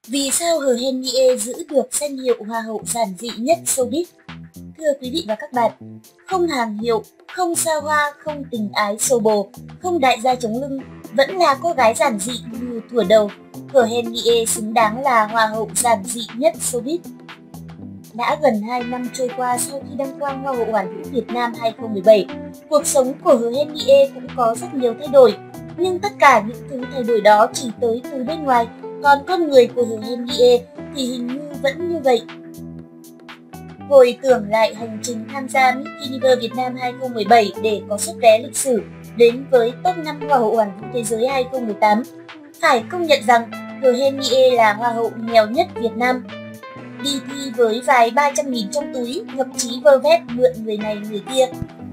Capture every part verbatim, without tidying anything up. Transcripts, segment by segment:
Vì sao Hờ Henie giữ được danh hiệu Hoa hậu giản dị nhất showbiz? Thưa quý vị và các bạn, không hàng hiệu, không xa hoa, không tình ái xô bồ, không đại gia chống lưng, vẫn là cô gái giản dị như thuở đầu. Hờ Henie xứng đáng là Hoa hậu giản dị nhất showbiz. Đã gần hai năm trôi qua sau khi đăng quang Hoa hậu Hoàn vũ Việt Nam hai không một bảy, cuộc sống của Hờ Henie cũng có rất nhiều thay đổi. Nhưng tất cả những thứ thay đổi đó chỉ tới từ bên ngoài, còn con người của Hờ Henie thì hình như vẫn như vậy. Hồi tưởng lại hành trình tham gia Miss Universe Việt Nam hai không một bảy để có suất vé lịch sử đến với top năm Hoa hậu Hoàn vũ Thế giới hai không một tám, phải công nhận rằng Hờ Henie là Hoa hậu nghèo nhất Việt Nam. Đi thi với vài ba trăm nghìn trong túi, thậm chí vơ vét mượn người này người kia.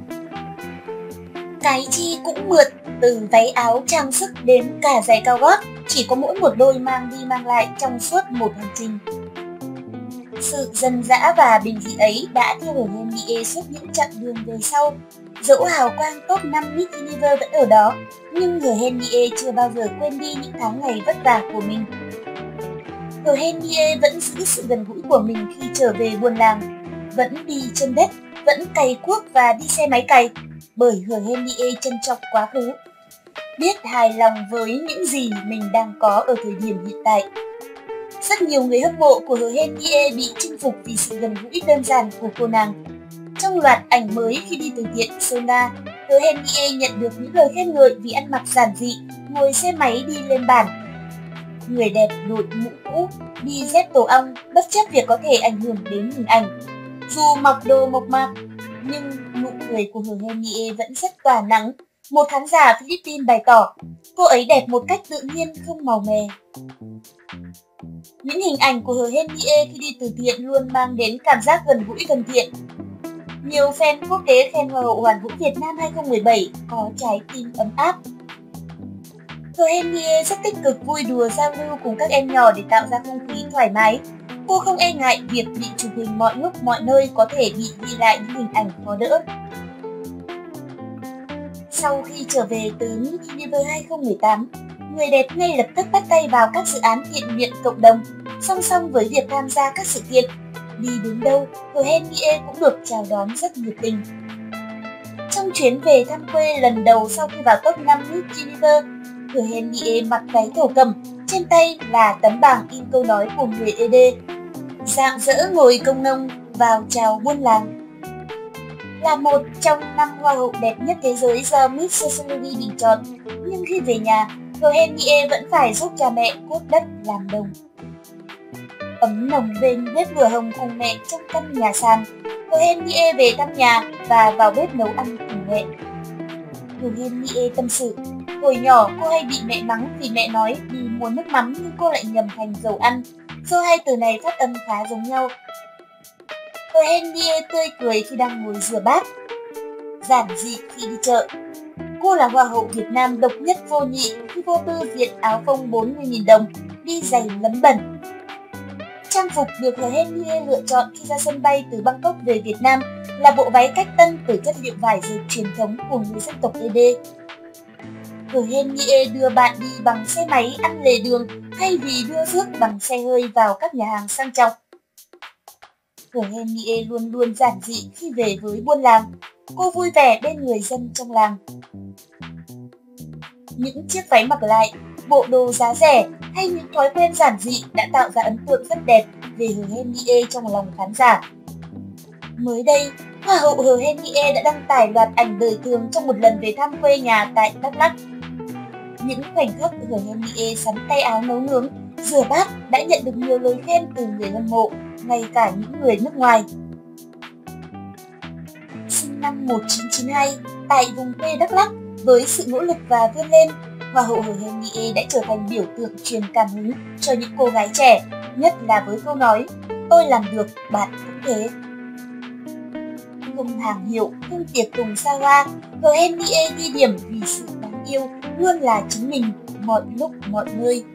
Cái chi cũng mượn, từ váy áo trang sức đến cả giày cao gót, chỉ có mỗi một đôi mang đi mang lại trong suốt một hành trình. Sự dân dã và bình dị ấy đã theo Hờ Henie suốt những chặng đường về sau. Dẫu hào quang top năm Miss Universe vẫn ở đó, nhưng Hờ Henie chưa bao giờ quên đi những tháng ngày vất vả của mình. Hờ Henie vẫn giữ sự gần gũi của mình khi trở về buôn làng, vẫn đi chân đất, vẫn cày cuốc và đi xe máy cày, bởi Hờ Henie trân trọng quá khứ, biết hài lòng với những gì mình đang có ở thời điểm hiện tại. Rất nhiều người hâm mộ của Hờ Henie bị chinh phục vì sự gần gũi đơn giản của cô nàng. Trong loạt ảnh mới khi đi từ thiện Sơn La, Hờ Henie nhận được những lời khen ngợi vì ăn mặc giản dị, ngồi xe máy đi lên bản. Người đẹp đội mũ cũ, đi dép tổ ong, bất chấp việc có thể ảnh hưởng đến hình ảnh. Dù mặc đồ mộc mạc, nhưng nụ cười của Hờ Henie vẫn rất tỏa nắng. Một khán giả Philippines bày tỏ, cô ấy đẹp một cách tự nhiên, không màu mè. Những hình ảnh của Hờ Henie khi đi từ thiện luôn mang đến cảm giác gần gũi thân thiện. Nhiều fan quốc tế khen Hoa hậu Hoàn vũ Việt Nam hai không một bảy có trái tim ấm áp. Hờ Henie rất tích cực vui đùa giao lưu cùng các em nhỏ để tạo ra không khí thoải mái. Cô không e ngại việc bị chụp hình mọi lúc mọi nơi, có thể bị ghi lại những hình ảnh khó đỡ. Sau khi trở về từ Miss Universe hai không một tám, người đẹp ngay lập tức bắt tay vào các dự án thiện nguyện cộng đồng, song song với việc tham gia các sự kiện. Đi đến đâu, Hờ Henie cũng được chào đón rất nhiệt tình. Trong chuyến về thăm quê lần đầu sau khi vào top năm Miss Universe, Hờ Henie mặc váy thổ cẩm, trên tay là tấm bảng in câu nói của người ê đê, rạng rỡ ngồi công nông vào chào buôn làng. Là một trong năm hoa hậu đẹp nhất thế giới do Miss Society bình chọn, nhưng khi về nhà, Hờ Henie vẫn phải giúp cha mẹ cuốc đất làm đồng. Ấm nồng bên bếp lửa hồng cùng mẹ trong căn nhà sàn, Hờ Henie về thăm nhà và vào bếp nấu ăn cùng mẹ. Hờ Henie tâm sự, hồi nhỏ cô hay bị mẹ mắng vì mẹ nói đi mua nước mắm nhưng cô lại nhầm thành dầu ăn, do hai từ này phát âm khá giống nhau. Hờ Henie tươi cười khi đang ngồi rửa bát, giản dị khi đi chợ. Cô là Hoa hậu Việt Nam độc nhất vô nhị khi vô tư diện áo phông bốn mươi nghìn đồng, đi giày lấm bẩn. Trang phục được Hờ Henie lựa chọn khi ra sân bay từ Bangkok về Việt Nam là bộ váy cách tân từ chất liệu vải dệt truyền thống của người dân tộc ê đê. Hờ Henie đưa bạn đi bằng xe máy ăn lề đường thay vì đưa rước bằng xe hơi vào các nhà hàng sang trọng. Hờ Henie luôn luôn giản dị khi về với buôn làng. Cô vui vẻ bên người dân trong làng. Những chiếc váy mặc lại, bộ đồ giá rẻ hay những thói quen giản dị đã tạo ra ấn tượng rất đẹp về Hờ Henie trong lòng khán giả. Mới đây, Hoa hậu Hờ Henie đã đăng tải loạt ảnh đời thường trong một lần về thăm quê nhà tại Đắk Lắk. Những khoảnh khắc Hờ Henie sắn tay áo nấu nướng, rửa bát đã nhận được nhiều lời khen từ người hâm mộ, ngay cả những người nước ngoài. Sinh năm một nghìn chín trăm chín mươi hai, tại vùng quê Đắk Lắk, với sự nỗ lực và vươn lên, Hoa hậu Hờ Henie đã trở thành biểu tượng truyền cảm hứng cho những cô gái trẻ, nhất là với câu nói, tôi làm được, bạn cũng thế. Không hàng hiệu, không tiệc tùng xa hoa, Hờ Henie ghi điểm vì sự đáng yêu luôn là chính mình, mọi lúc mọi nơi.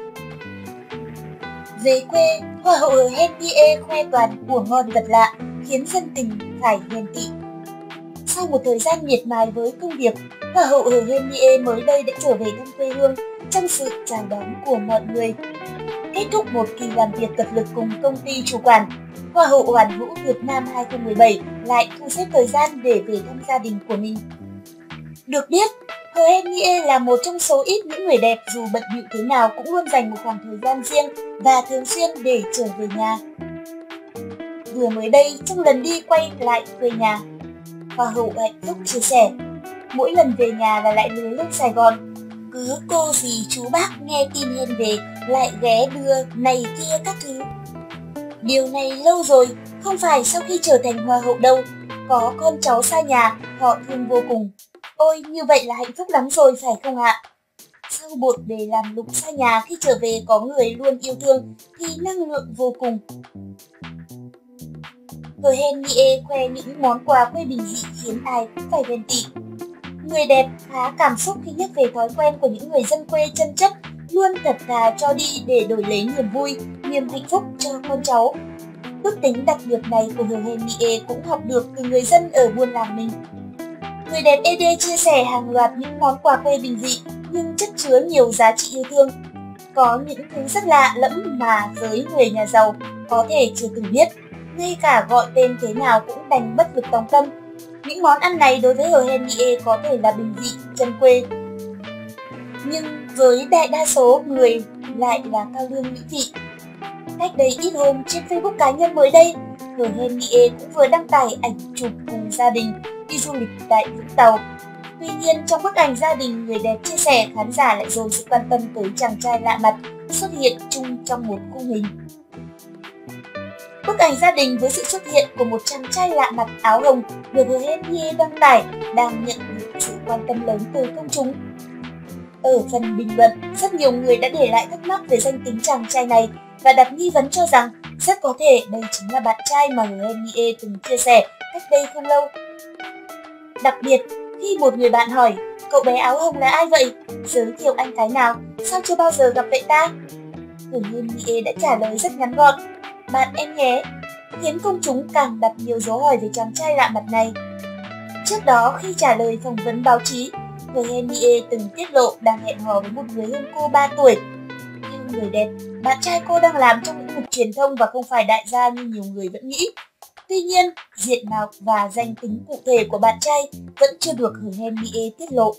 Về quê, Hoa hậu Hờ Henie khoe toàn của ngon vật lạ, khiến dân tình phải ghen tị. Sau một thời gian miệt mài với công việc, Hoa hậu Hờ Henie mới đây đã trở về thăm quê hương trong sự chào đón của mọi người. Kết thúc một kỳ làm việc cật lực cùng công ty chủ quản, Hoa hậu Hoàn vũ Việt Nam hai không một bảy lại thu xếp thời gian để về thăm gia đình của mình. Được biết, Hờ Hen Nghê là một trong số ít những người đẹp dù bận bịu thế nào cũng luôn dành một khoảng thời gian riêng và thường xuyên để trở về nhà. Vừa mới đây, trong lần đi quay lại quê nhà, Hoa hậu hạnh phúc chia sẻ, mỗi lần về nhà là lại lứa lên Sài Gòn. Cứ cô dì chú bác nghe tin Hen về lại ghé đưa này kia các thứ. Điều này lâu rồi, không phải sau khi trở thành Hoa hậu đâu, có con cháu xa nhà, họ thương vô cùng. Ôi, như vậy là hạnh phúc lắm rồi phải không ạ? Sau bộn bề làm lụng xa nhà, khi trở về có người luôn yêu thương thì năng lượng vô cùng. Hờ Hen Nghê khoe những món quà quê bình dị khiến ai cũng phải ghen tị. Người đẹp khá cảm xúc khi nhắc về thói quen của những người dân quê chân chất, luôn thật thà cho đi để đổi lấy niềm vui, niềm hạnh phúc cho con cháu. Đức tính đặc biệt này của Hờ Hen Nghê cũng học được từ người dân ở buôn làng mình. Người đẹp ê đê chia sẻ hàng loạt những món quà quê bình dị nhưng chất chứa nhiều giá trị yêu thương. Có những thứ rất lạ lẫm mà với người nhà giàu có thể chưa từng biết, ngay cả gọi tên thế nào cũng đành bất lực tòng tâm. Những món ăn này đối với Hờ Hen Nghê có thể là bình dị, chân quê, nhưng với đại đa số người lại là cao lương mỹ vị. Cách đây ít hôm, trên Facebook cá nhân mới đây, Hờ Hen Nghê cũng vừa đăng tải ảnh chụp cùng gia đình đi du lịch tại Vũng Tàu. Tuy nhiên, trong bức ảnh gia đình, người đẹp chia sẻ khán giả lại dồn sự quan tâm tới chàng trai lạ mặt xuất hiện chung trong một khung hình. Bức ảnh gia đình với sự xuất hiện của một chàng trai lạ mặt áo hồng được Hờ Hen Nghê đăng tải đang nhận được sự quan tâm lớn từ công chúng. Ở phần bình luận, rất nhiều người đã để lại thắc mắc về danh tính chàng trai này và đặt nghi vấn cho rằng rất có thể đây chính là bạn trai mà Hờ Hen Nghê từng chia sẻ cách đây không lâu. Đặc biệt, khi một người bạn hỏi, cậu bé áo hồng là ai vậy? Giới thiệu anh cái nào? Sao chưa bao giờ gặp vậy ta? Hờ Hen Nghê đã trả lời rất ngắn gọn, bạn em nhé, khiến công chúng càng đặt nhiều dấu hỏi về chàng trai lạ mặt này. Trước đó, khi trả lời phỏng vấn báo chí, Hờ Hen Nghê từng tiết lộ đang hẹn hò với một người hơn cô ba tuổi. Theo người đẹp, bạn trai cô đang làm trong lĩnh vực truyền thông và không phải đại gia như nhiều người vẫn nghĩ. Tuy nhiên, diện mạo và danh tính cụ thể của bạn trai vẫn chưa được Hờ Hen Nghê tiết lộ.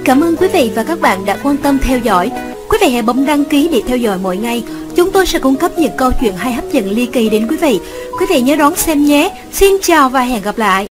Cảm ơn quý vị và các bạn đã quan tâm theo dõi. Quý vị hãy bấm đăng ký để theo dõi mỗi ngày. Chúng tôi sẽ cung cấp những câu chuyện hay hấp dẫn ly kỳ đến quý vị. Quý vị nhớ đón xem nhé. Xin chào và hẹn gặp lại.